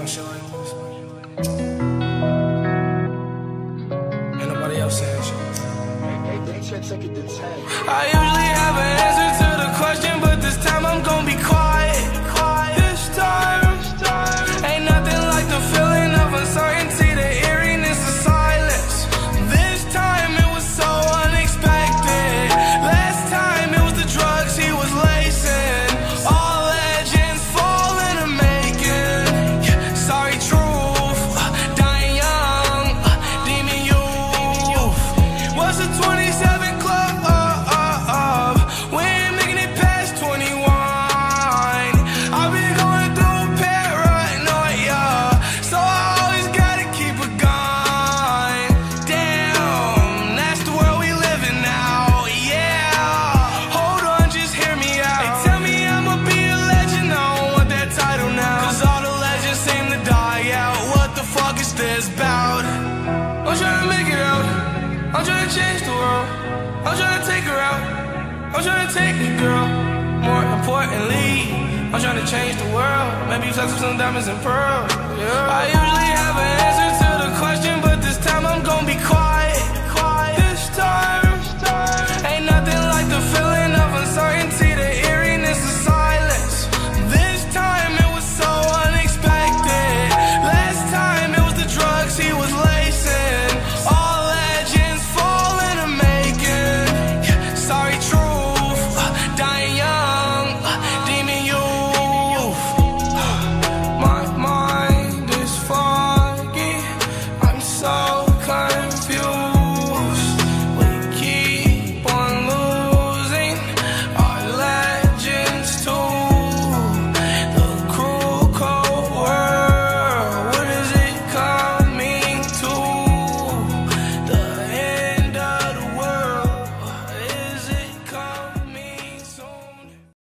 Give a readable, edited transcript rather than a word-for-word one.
on shit like this. Ain't nobody else saying shit. I usually have an answer to the question, but this time I'm gonna be quiet. This time, ain't nothing like the feeling of uncertainty, the eeriness of silence. This time it was so unexpected. Last time it was the drugs he was lacing. All legends fall in the making. Sorry, truth, dying young, demon youth. What's the 27 club? We ain't making it past 21. I've been going through paranoia, so I always gotta keep a gun. Damn, that's the world we live in now, yeah. Hold on, just hear me out. They tell me I'ma be a legend, I don't want that title now, 'cause all the legends seem to die out. What the fuck is this about? I'm trying to make it out. I'm trying to change the world. I'm trying to take her out. I'm trying to take it, girl. More importantly, I'm trying to change the world. Maybe you touch some diamonds and pearls. Yeah. I usually have an